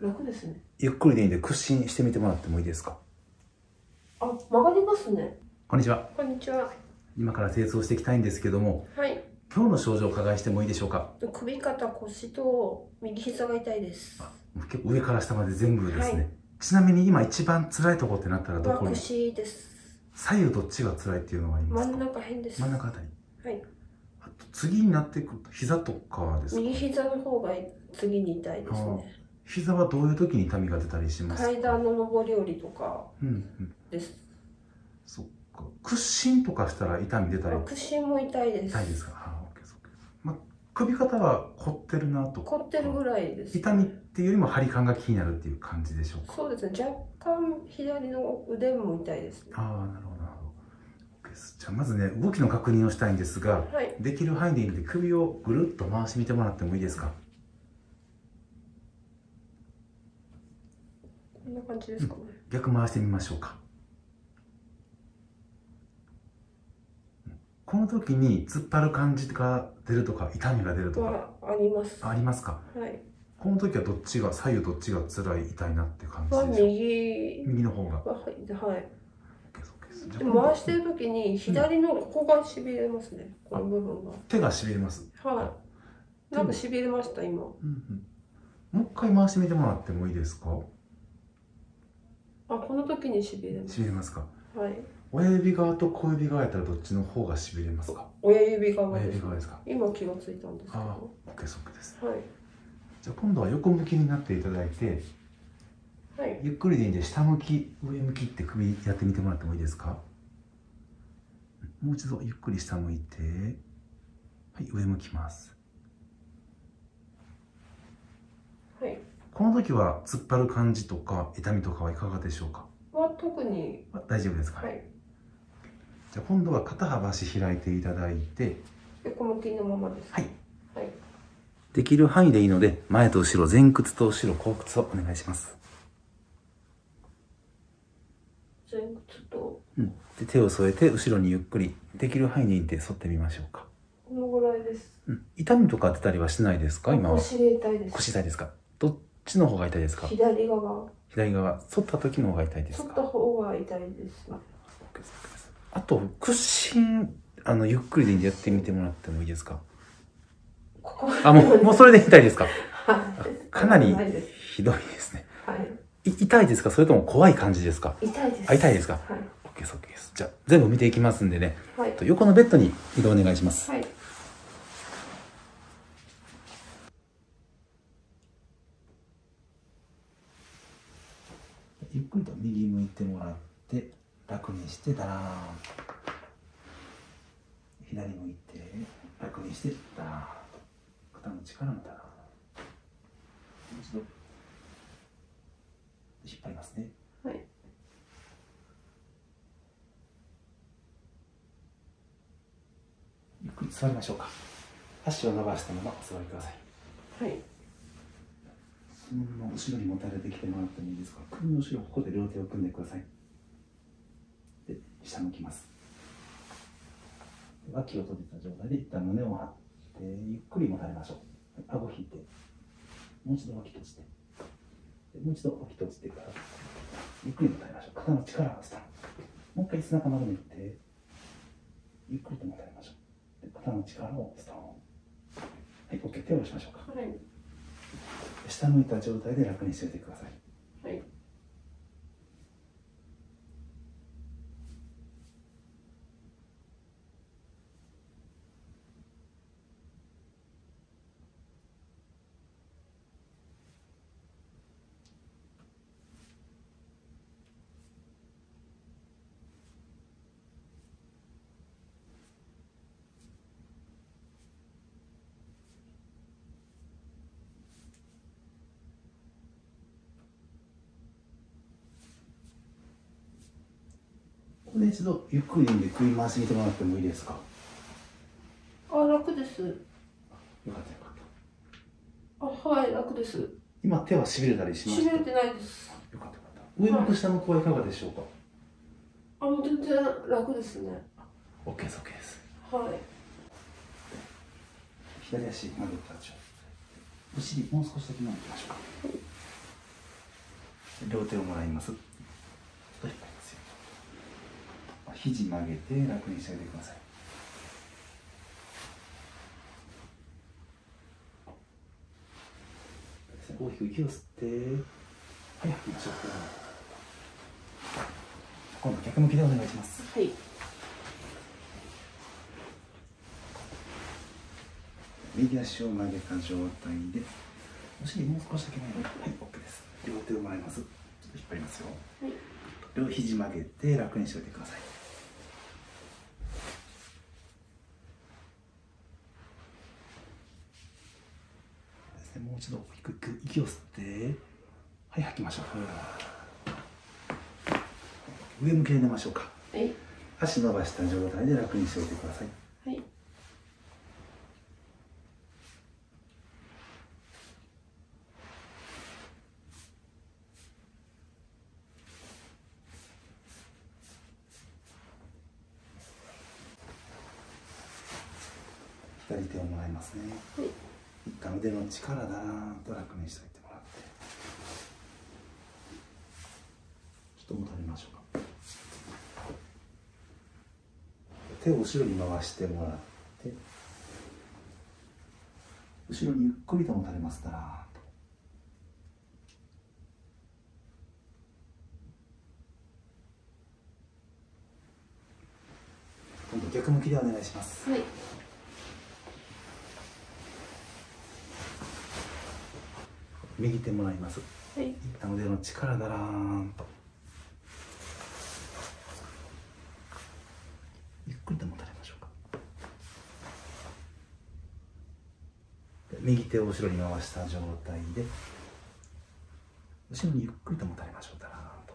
楽ですね。 ゆっくりでいいんで屈伸してみてもらってもいいですか？ あ、曲がりますね。 こんにちは。 こんにちは。 今から清掃していきたいんですけども、 はい。 今日の症状をお伺いしてもいいでしょうか？ 首肩腰と右膝が痛いです。 結構上から下まで全部ですね。 はい、 ちなみに今一番辛いところってなったらどこに？ 腰です。 左右どっちが辛いっていうのがありますか？ 真ん中辺です。 真ん中あたり。 はい。 あと次になってくると膝とかですか？ 右膝の方が次に痛いですね。 膝はどういう時に痛みが出たりしますか？ 階段の上り下りとかです。 そっか。屈伸とかしたら痛み出たり？ 屈伸も痛いです。 痛いですか？まあ、首肩は凝ってるなとか。 凝ってるぐらいです。 痛みっていうよりも張り感が気になるっていう感じでしょうか？ そうですね。若干左の腕も痛いですね。 ああ、なるほどなるほど。じゃあまずね、動きの確認をしたいんですが、 はい、 できる範囲でいいので首をぐるっと回してみてもらってもいいですか？ こんな感じですかね。 逆回してみましょうか。この時に突っ張る感じが出るとか痛みが出るとかあります。 ありますか？ はい。 この時はどっちが左右どっちが辛い痛いなって感じでしょう？右の方が。 はい。 ででも回してる時に左のここがしびれますね。この部分が。 手がしびれます。 はい。なんかしびれました今。 もう一回回してみてもらってもいいですか？ あ、この時にしびれます。 しびれますか？ はい。 親指側と小指側やったらどっちの方がしびれますか？ 親指側です。 親指側ですか？ 今気がついたんですけど。 ああ、OK です。 はい。 じゃあ今度は横向きになっていただいて、 はい、 ゆっくりでいいんで下向き、上向きって首やってみてもらってもいいですか？もう一度ゆっくり下向いて、はい、上向きます。 はい。 この時は突っ張る感じとか痛みとかはいかがでしょうか？ 特に大丈夫ですか？ はい。 じゃあ今度は肩幅足開いていただいて、 横向きのままです。 はい。 はい。 できる範囲でいいので前と後ろ、前屈と後ろ、後屈をお願いします。 前屈と。 で手を添えて後ろにゆっくりできる範囲でいいんで反ってみましょうか。 このぐらいです。 痛みとか出たりはしないですか？今は。 腰で痛いです。 腰痛いですか？どっちの方が痛いですか？ 左側。 左側、反った時の方が痛いですか？ 反った方が痛いです。 あと屈伸、ゆっくりでいいんでやってみてもらってもいいですか？あ、もうそれで痛いですか？かなりひどいですね。 はい。 痛いですか？それとも怖い感じですか？ 痛いです。 痛いですか？ はい。 OK です。OK です。じゃあ全部見ていきますんでね。 はい。 横のベッドに移動お願いします。 はい。 ゆっくりと右向いてもらって楽にしてダーン。左向いて楽にしてダーン。肩の力もダーン。もう一度引っ張りますね。 はい。 ゆっくり座りましょうか。足を伸ばしたままお座りください。 はい。 そのまま後ろにもたれてきてもらってもいいですか？首の後ろ、ここで両手を組んでください。で、下向きます。脇を閉じた状態で一旦胸を張って、ゆっくりもたれましょう。顎引いて、もう一度脇閉じて、もう一度脇閉じてから、ゆっくりもたれましょう。肩の力をスタン。もう一回背中丸めて、ゆっくりともたれましょう。で肩の力をスタン。はい、OK、手を下ろしましょうか。 はい。 下向いた状態で楽にしておいてください。 はい。 ここで一度ゆっくりで首回してみてもらってもいいですか？ あ、楽です。 よかったよかった。 あ、はい、楽です。 今手はしびれたりしました？ しびれてないです。 よかったよかった。上向く下向くはいかがでしょうか？ あ、もう全然楽ですね。 OK です OK です。 はい。 左足曲げた状態。お尻もう少しだけ曲げましょうか。 両手をもらいます。ちょっと引っ張りますよ。肘曲げて楽にしてあげてください。大きく息を吸って、はい、吐きましょう。今度逆向きでお願いします。 はい。 右足を曲げた状態で、お尻もう少しだけ前に。はい、OK です。両手をもらいます。ちょっと引っ張りますよ。 はい。 両肘曲げて楽にしておいてください。ですね、もう一度低く息を吸って、はい、吐きましょう。上向きで寝ましょうか。 はい。 足伸ばした状態で楽にしておいてください。 はい。 左手をもらいますね。 はい。 一旦腕の力だなと楽にしておいてもらって、ちょっと戻りましょうか。手を後ろに回してもらって、後ろにゆっくりともたれますだなと。今度逆向きでお願いします。 はい。 右手もらいます。 はい。 一旦腕の力だらーんと。ゆっくりともたれましょうか。右手を後ろに回した状態で、後ろにゆっくりともたれましょうだらーんと。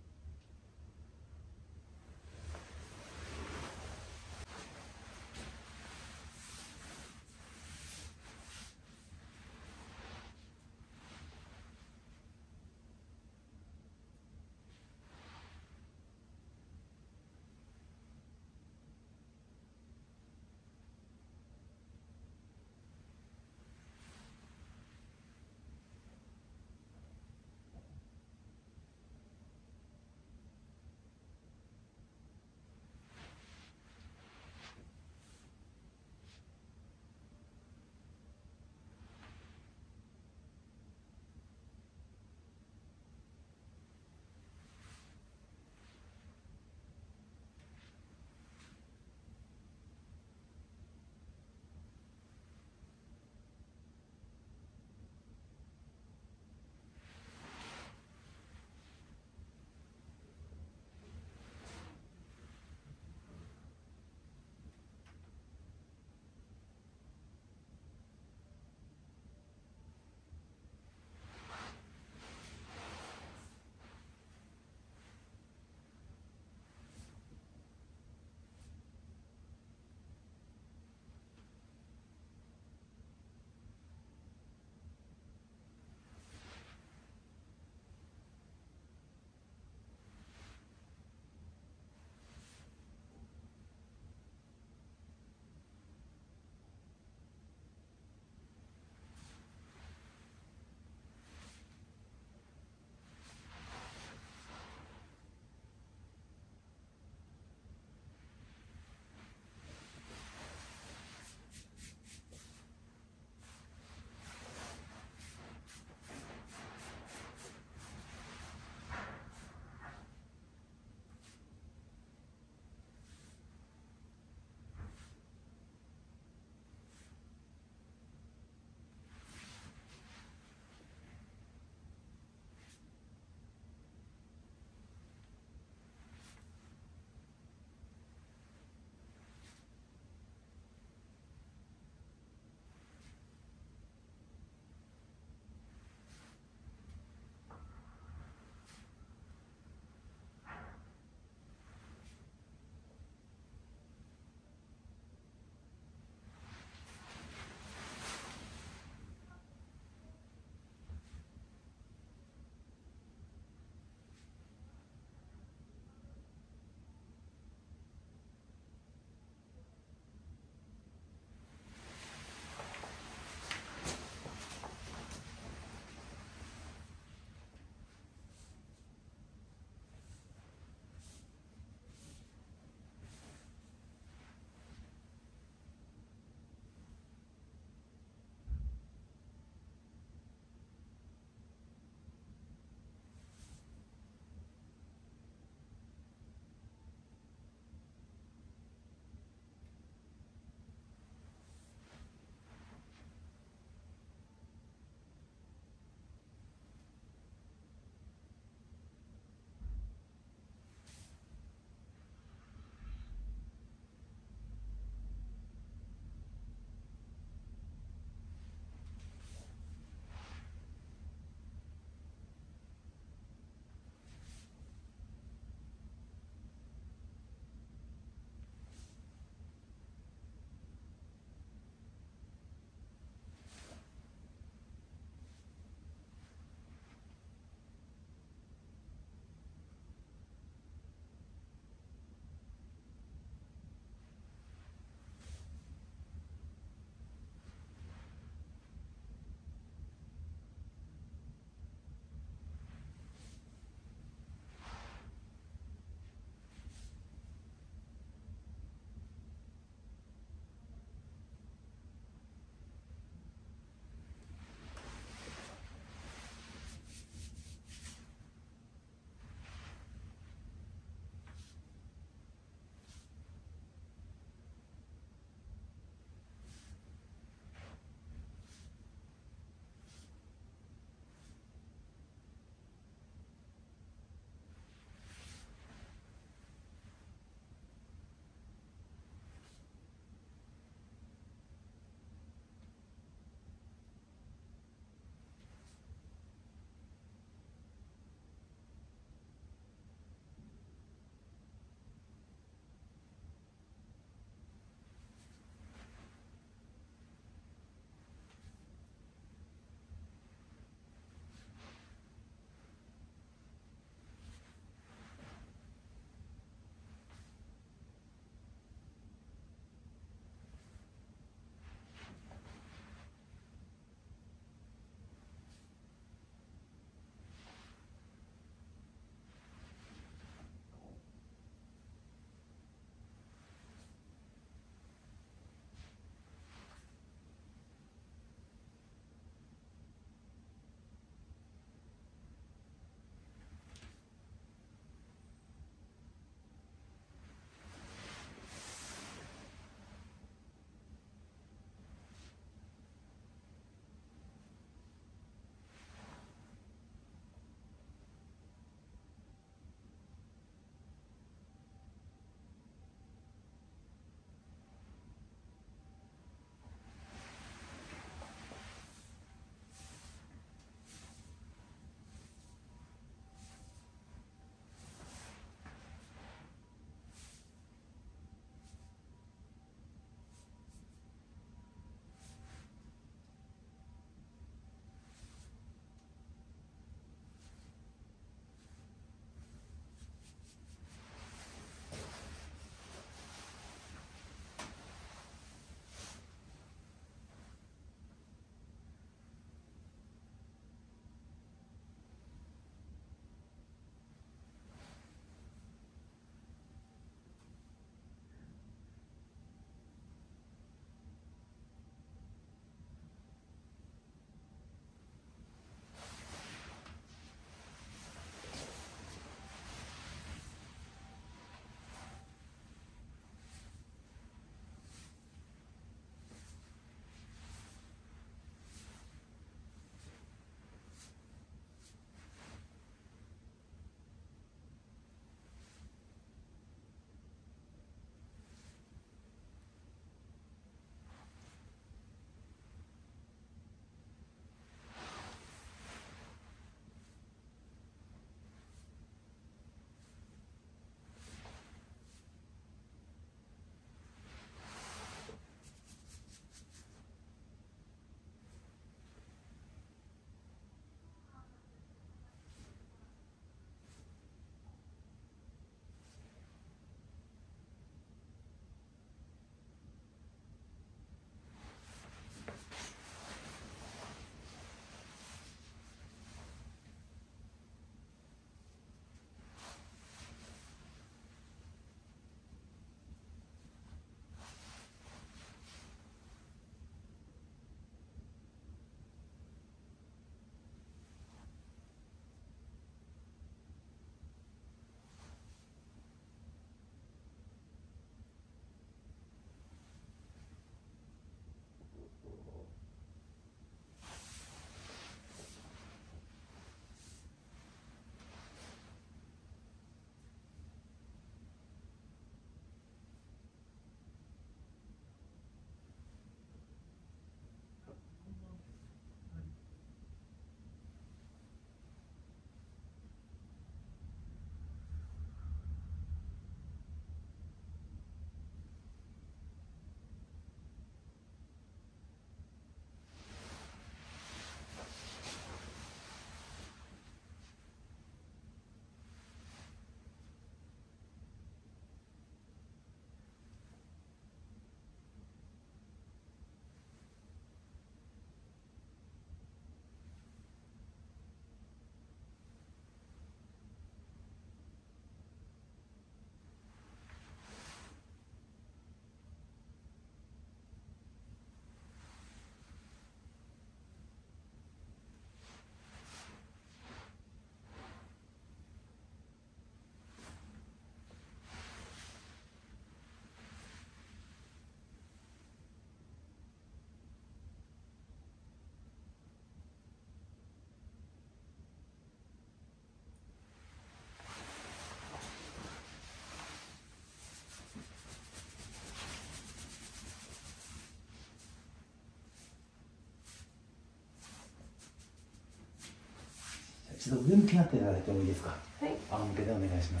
一度上向きになっていただいてもいいですか。 はい。 仰向けでお願いします。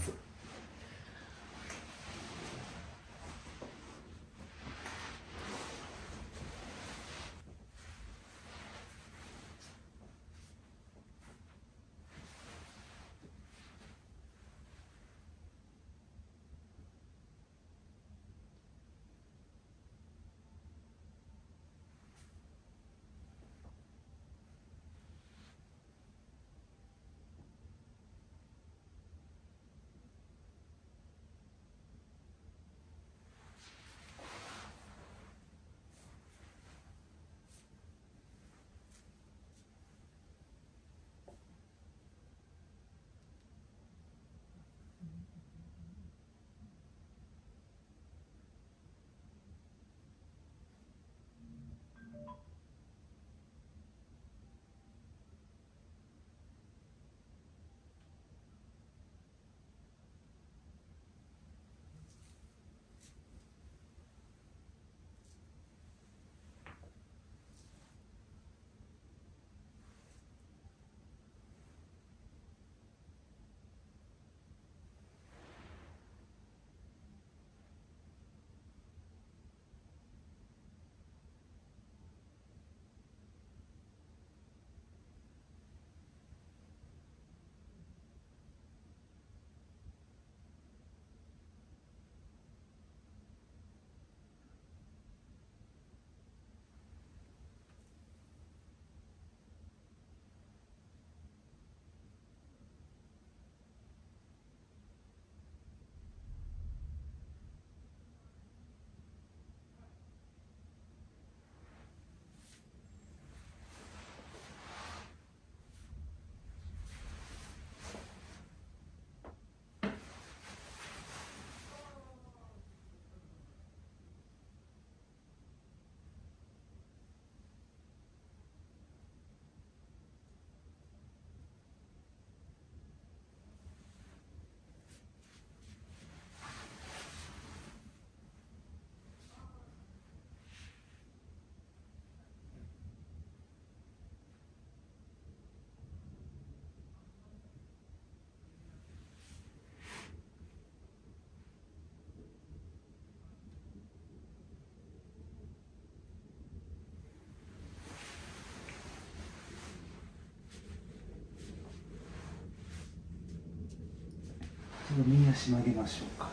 右足曲げましょうか。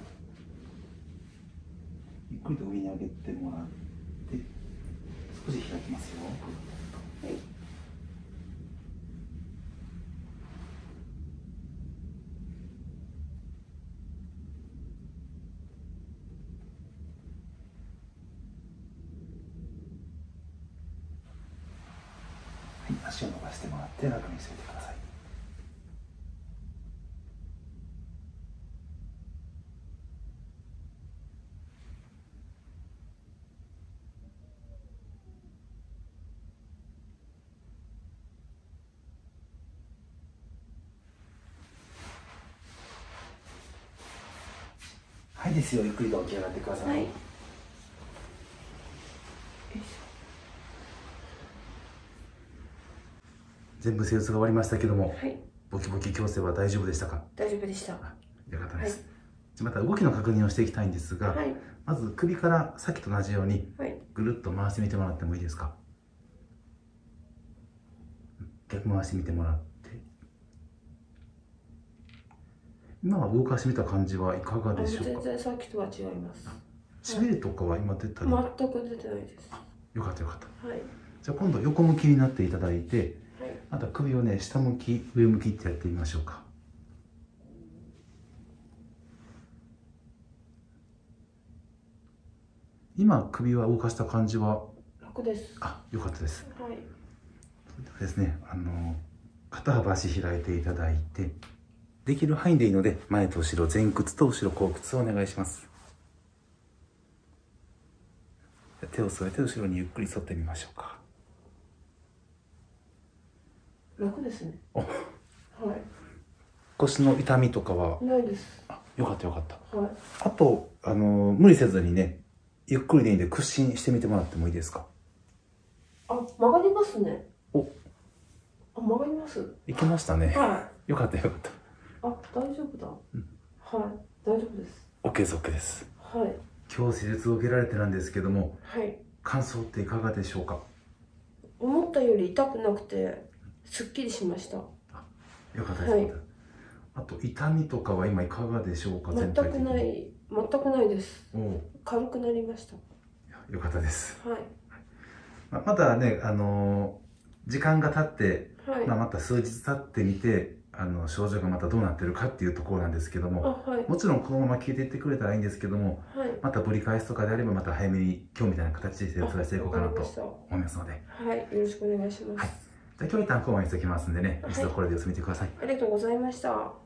ゆっくりと上に上げてもらって少し開きますよ。 はい。 はい、足を伸ばしてもらって楽にしておいてください。 いですよ。ゆっくりと起き上がってください。 はい。 全部施術が終わりましたけども、 はい。 ボキボキ矯正は大丈夫でしたか？ 大丈夫でした。 よかったです。 はい、 じゃまた動きの確認をしていきたいんですが、 はい、 まず首からさっきと同じようにぐるっと回してみてもらってもいいですか？逆回してみてもらって、今は動かしてみた感じはいかがでしょうか？ 全然さっきとは違います。 しびれとかは今出たり？ 全く出てないです。 よかったよかった。 はい。 じゃあ今度横向きになっていただいて、 はい、 あとは首をね下向き上向きってやってみましょうか。今首は動かした感じは楽です。 あ、よかったです。 はい。 それではですね、肩幅足開いていただいて、できる範囲でいいので前と後ろ、前屈と後ろ後屈をお願いします。手を添えて後ろにゆっくり反ってみましょうか。 楽ですね。 お、 はい。 腰の痛みとかはないです。 あ、よかったよかった。 はい。 あと無理せずにね、ゆっくりでいいんで屈伸してみてもらってもいいですか？ あ、曲がりますね。 お、 あ、曲がります。 いけましたね。 はい。よかったよかった。 あ、大丈夫だ。 うん、 はい、大丈夫です。 OK です OK です。 はい。 今日施術を受けられてなんですけども、 はい。 感想っていかがでしょうか？ 思ったより痛くなくてすっきりしました。 あ、よかったです。 はい、 あと痛みとかは今いかがでしょうか？ 全くない、全くないです。軽くなりました。 よかったです。 はい。 またね、時間が経って、 はい、 また数日経ってみて症状がまたどうなってるかっていうところなんですけども、 はい、 もちろんこのまま消えていってくれたらいいんですけども、はい、またぶり返すとかであればまた早めに今日みたいな形で施術がしていこうかなと思いますので、はい、よろしくお願いします。はい、じゃあ今日一旦ここまでしておきますんでね、一度これで様子見てください。 ありがとうございました。